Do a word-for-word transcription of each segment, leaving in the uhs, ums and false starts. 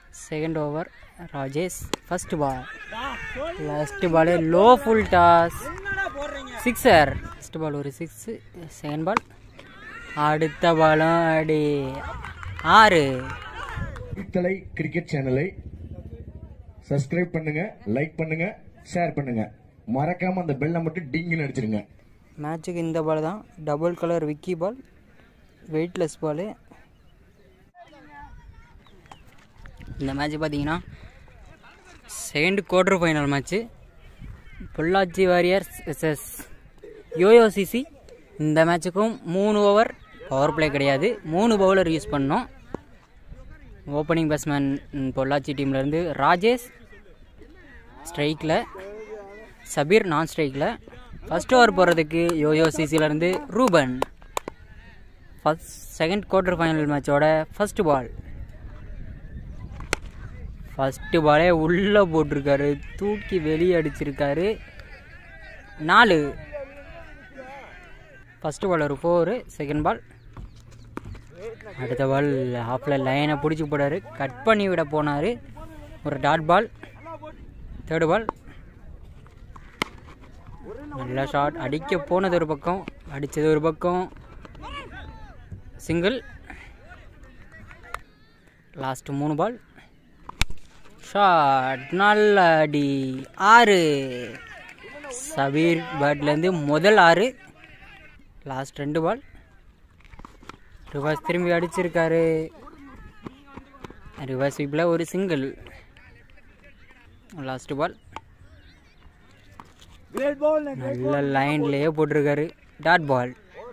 Second over Rajesh first ball. Last ball low full toss sixer. First ball ஒரு six. Second ball. அடுத்த பாலும் அடி ஆறு. தலை கிரிக்கெட் சேனலை சப்ஸ்கிரைப் பண்ணுங்க, லைக் பண்ணுங்க, ஷேர் பண்ணுங்க. மறக்காம அந்த பெல்லை மட்டும் டிங்னு அடிச்சிருங்க. மேட்சுக்கு இந்த பால் தான் டபுள் கலர் விக்கி பால், வெயிட்லெஸ் பால். இந்த மேட்ச் பார்த்தீங்கன்னா second quarter final match. Pollachi Warriors versus Yoyo CC. இந்த மேட்சுக்கும் மூணு ஓவர் பவர் பிளே கிடையாது, மூணு பவுலர் யூஸ் பண்ணோம். ஓப்பனிங் பேட்ஸ்மேன் பொள்ளாச்சி டீம்லேருந்து ராஜேஷ் ஸ்ட்ரைக்கில், சபீர் நான் ஸ்ட்ரைக்கில். ஃபஸ்ட் ஓவர் போகிறதுக்கு யோயோ சிசிலேருந்து Ruban. First second quarter final மேட்சோட ஃபஸ்ட்டு பால். ஃபஸ்ட்டு பாலே உள்ளே போட்டிருக்காரு, தூக்கி வெளியே அடிச்சிருக்காரு. நாலு. ஃபஸ்ட்டு பால் ஒரு ஃபோரு. Second ball. அடுத்த பால் ஹாஃபில் லைனை பிடிச்சி போடாரு, கட் பண்ணி விட போனார். ஒரு டாட் பால். தேர்டு பால். நல்ல ஷாட். அடிக்க போனது ஒரு பக்கம், அடித்தது ஒரு பக்கம். சிங்கிள். லாஸ்ட் மூணு பால். ஷாட். நல்ல அடி. ஆறு. சபீர் பேட்லேருந்து முதல் ஆறு. லாஸ்ட் ரெண்டு பால். ரிவர்ஸ் திரும்பி அடிச்சிருக்காரு. ரிவர்ஸ் ஸ்வீப்பில் ஒரு சிங்கிள். Last ball. நல்ல லைன்லேயே போட்டிருக்காரு. Dot ball.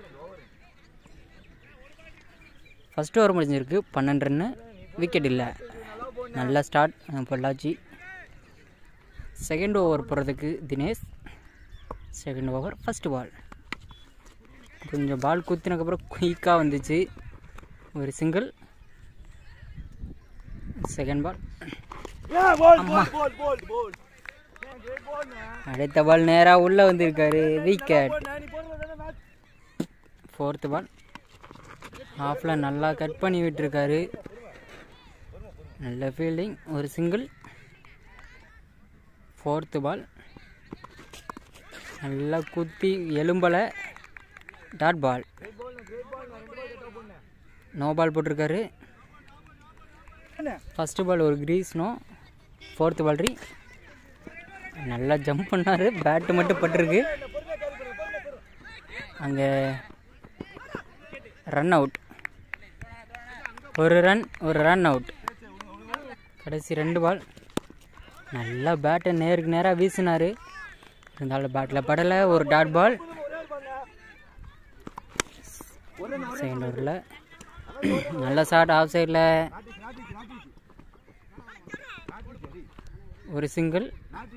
ஃபஸ்ட் ஓவர் முடிஞ்சிருக்கு, பன்னெண்டு ரன்னு, விக்கெட் இல்லை. நல்ல ஸ்டார்ட் பொள்ளாச்சி. செகண்ட் ஓவர் போகிறதுக்கு Dinesh. Second over first ball. கொஞ்சம் பால் குத்தினதுக்கப்புறம் குயிக்காக வந்துச்சு. ஒரு சிங்கிள். Second ball. அடுத்த பால் நேராக உள்ளே வந்திருக்காரு, விக்கெட். ஃபோர்த்து பால். ஹாஃபில் நல்லா கட் பண்ணி விட்டுருக்காரு. நல்ல ஃபீல்டிங். ஒரு சிங்கிள். ஃபோர்த்து பால். நல்லா குத்தி எலும்பலை. Dot ball. நோ பால் போட்டிருக்காரு. ஃபஸ்ட்டு பால் ஒரு கிரீஸ் நோ. ஃபோர்த்து பால் ரீ. நல்லா ஜம்ப் பண்ணார், பேட்டு மட்டும் பட்டிருக்கு. அங்கே ரன் அவுட். ஒரு ரன் ஒரு ரன் அவுட். கடைசி ரெண்டு பால். நல்லா பேட்டை நேருக்கு நேராக வீசினார், இருந்தாலும் பேட்டில் படலை. ஒரு டாட் பால். செகண்ட் ஓவரில் நல்ல ஷாட் ஆஃப் சைடில். ஒரு சிங்கிள்.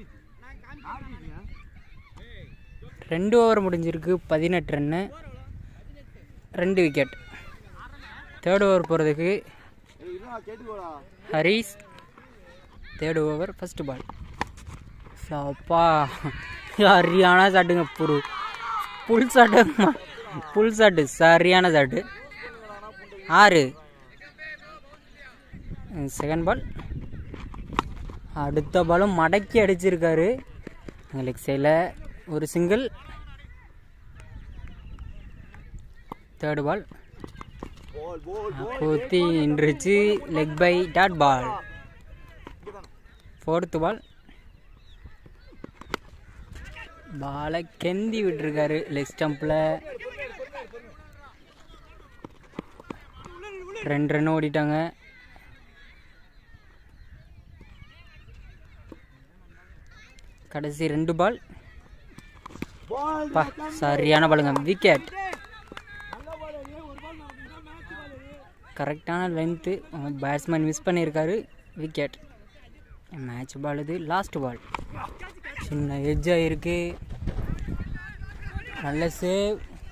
ரெண்டு ஓவர் முடிஞ்சிருக்கு, பதினெட்டு ரன்னு, ரெண்டு விக்கெட். தேர்ட் ஓவர் போகிறதுக்கு Haris. Third over first ball. அப்பா சரியான ஷாட்டுங்க. புரு புல் ஷாட்டு, புல் ஷாட்டு, சரியான ஷாட்டு. ஆறு. Second ball. அடுத்த பாலும் மடக்கி அடிச்சிருக்காரு லெக் சைடில். ஒரு சிங்கிள். Third ball. குத்தி நின்றுச்சு, leg bye, dot ball. Fourth ball. பாலை கெந்தி விட்டுருக்காரு லெக் ஸ்டம்பில். ரெண்டு ரன் ஓடிட்டாங்க. கடைசி ரெண்டு பால். பா சரியான பாலுங்க, விக்கெட். கரெக்டான லென்த்து, பேட்ஸ்மேன் மிஸ் பண்ணியிருக்காரு, விக்கெட். மேட்ச் பால் இது. Last ball. சின்ன எட்ஜாக இருக்கு, நல்ல சேவ்.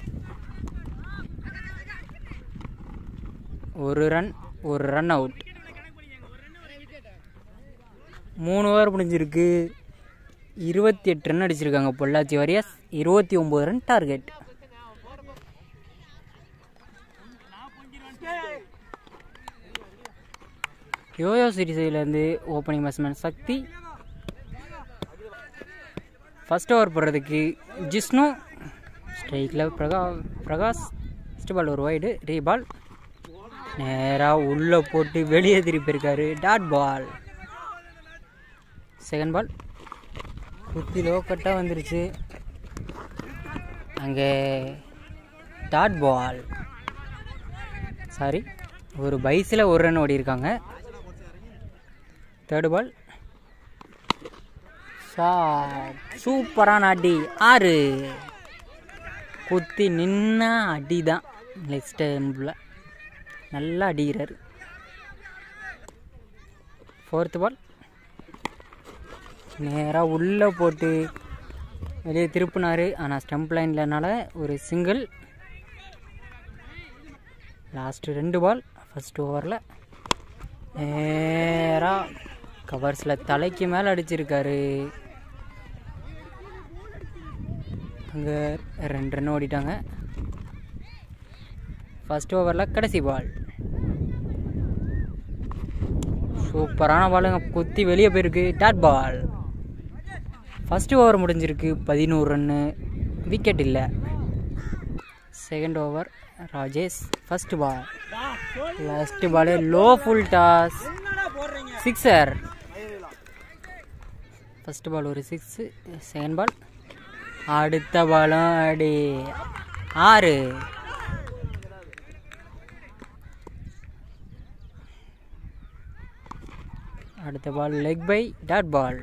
ஒரு ரன் ஒரு ரன் அவுட். மூணு ஓவர் முடிஞ்சிருக்கு. இருபத்தி எட்டு ரன் அடிச்சிருக்காங்க பொள்ளாச்சி வாரியர்ஸ். இருபத்தி ஒம்பது ரன் டார்கெட். யோயோ சீரிஸ்லேருந்து opening batsman Sakthi. First over போடுறதுக்கு ஜிஷ்ணு. ஸ்ட்ரைக்கில் பிரகா பிரகாஷ். ஃபஸ்ட் பால் ஒரு வைடு, ரீபால் நேராக உள்ளே போட்டு வெளியே திருப்பி இருக்காரு. Dot ball. செகண்ட் பால் குத்தி லோக்கட்டாக வந்துருச்சு. அங்கே டாட் பால். சாரி, ஒரு பைஸில் ஒரு ரன் ஓடி இருக்காங்க. Third ball shot. சூப்பரான அடி. ஆறு. குத்தி நின்ன அடி தான். லெக் ஸ்டம்பில் நல்லா அடிக்கிறார். ஃபோர்த்து பால் நேராக உள்ளே போட்டு வெளியே திருப்பினார். ஆனால் ஸ்டம்ப் லைன்லனால ஒரு சிங்கிள். லாஸ்ட்டு ரெண்டு பால் ஃபஸ்ட் ஓவரில் நேராக கவர்ஸில் தலைக்கு மேலே அடிச்சிருக்காரு. அங்கே ரெண்டு ரன் ஓடிட்டாங்க. ஃபஸ்ட் ஓவரில் கடைசி பால் சூப்பரான பாலுங்க. குத்தி வெளியே போயிருக்கு. Dot ball. ஃபஸ்ட்டு ஓவர் முடிஞ்சிருக்கு. பதினோரு ரன்னு. விக்கெட் இல்லை. Second over Rajesh. First ball last ball low full toss. Sixer. First ball ஒரு சிக்ஸு. செகண்ட் பால் அடுத்த பாலும் அடி. ஆறு. அடுத்த பால் leg bye. Dot ball.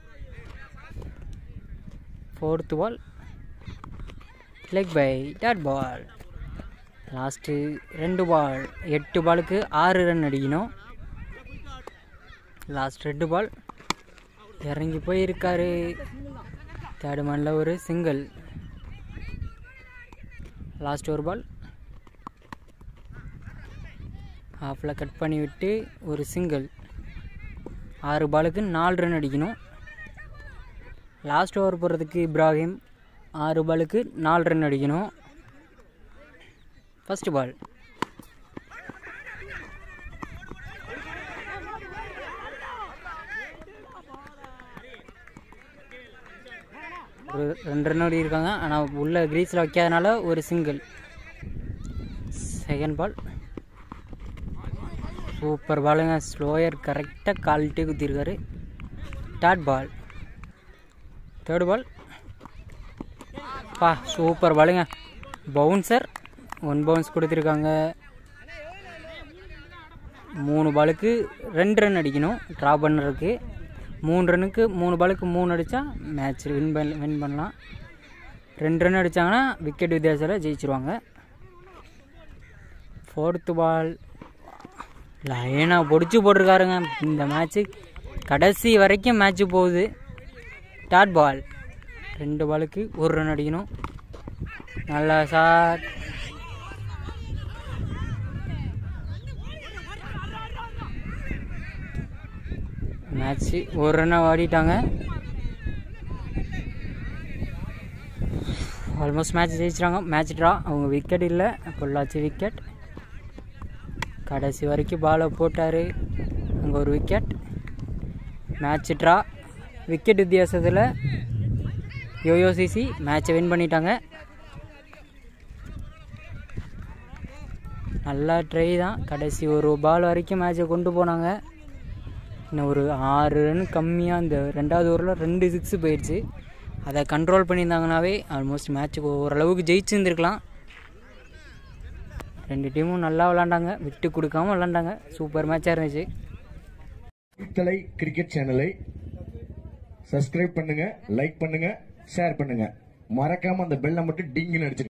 Fourth ball leg bye. Dot ball. Last ரெண்டு பால். எட்டு பாலுக்கு ஆறு ரன் அடிக்கணும். லாஸ்ட் ரெண்டு பால் இறங்கி போயிருக்காரு. தேர்டு மேனில் ஒரு சிங்கிள். லாஸ்ட் ஒரு பால் ஹாஃபில் கட் பண்ணி விட்டு ஒரு சிங்கிள். ஆறு பாலுக்கு நாலு ரன் அடிக்கணும். லாஸ்ட் ஓவர் போடுறதுக்கு இப்ராஹிம். ஆறு பாலுக்கு நாலு ரன் அடிக்கணும். ஃபஸ்ட்டு பால் ஒரு ரெண்டு ரன் ஓடி இருக்காங்க. ஆனால் உள்ள கிரீஸில் வைக்காதனால ஒரு சிங்கிள். செகண்ட் பால் சூப்பர் பாலுங்க. ஸ்லோயர் கரெக்டாக கால்ட்டே குத்திருக்காரு. Dot ball. தேர்டு பால் பா சூப்பர் பாலுங்க. பவுன்சர். ஒன் பவுன்ஸ் கொடுத்துருக்காங்க. மூணு பாலுக்கு ரெண்டு ரன் அடிக்கணும் ட்ரா பண்ணுறதுக்கு. மூணு ரன்னுக்கு மூணு பாலுக்கு மூணு அடித்தா மேட்ச் வின் பண்ண வின் பண்ணலாம். ரெண்டு ரன் அடித்தாங்கன்னா விக்கெட் வித்தியாசத்தில் ஜெயிச்சிருவாங்க. ஃபோர்த்து பால் லைனாக பொடிச்சு போட்டிருக்காருங்க. இந்த மேட்ச்சு கடைசி வரைக்கும் மேட்ச்சு போகுது. Dot ball. ரெண்டு பாலுக்கு ஒரு ரன் அடிக்கணும். நல்லா ஷாட். மேட்ச்சு ஒரு ரன்னை ஆடிட்டாங்க. ஆல்மோஸ்ட் மேட்ச் ஜெயிச்சிட்டாங்க. Match draw. அவங்க விக்கெட் இல்லை. பொள்ளாச்சி விக்கெட். கடைசி வரைக்கும் பாலை போட்டார். அங்கே ஒரு விக்கெட். Match draw. விக்கெட் வித்தியாசத்தில் யோயோ சிசி மேட்சை வின் பண்ணிட்டாங்க. நல்லா ட்ரை தான். கடைசி ஒரு பால் வரைக்கும் மேட்சை கொண்டு போனாங்க. இன்னும் ஒரு ஆறு ரன் கம்மியாக இந்த ரெண்டாவது ஓவரில் ரெண்டு சிக்ஸு போயிடுச்சு. அதை கண்ட்ரோல் பண்ணியிருந்தாங்கனாவே ஆல்மோஸ்ட் மேட்ச்சுக்கு ஓரளவுக்கு ஜெயிச்சுருந்துருக்கலாம். ரெண்டு டீமும் நல்லா விளாண்டாங்க. விட்டு கொடுக்காமல் விளாண்டாங்க. சூப்பர் மேட்சாக இருந்துச்சு. இத்தலை கிரிக்கெட் சேனலை சப்ஸ்கிரைப் பண்ணுங்க, லைக் பண்ணுங்க, ஷேர் பண்ணுங்க. மறக்காம அந்த பெல்லை மட்டும் டிங்குன்னு அடிச்சிருங்க.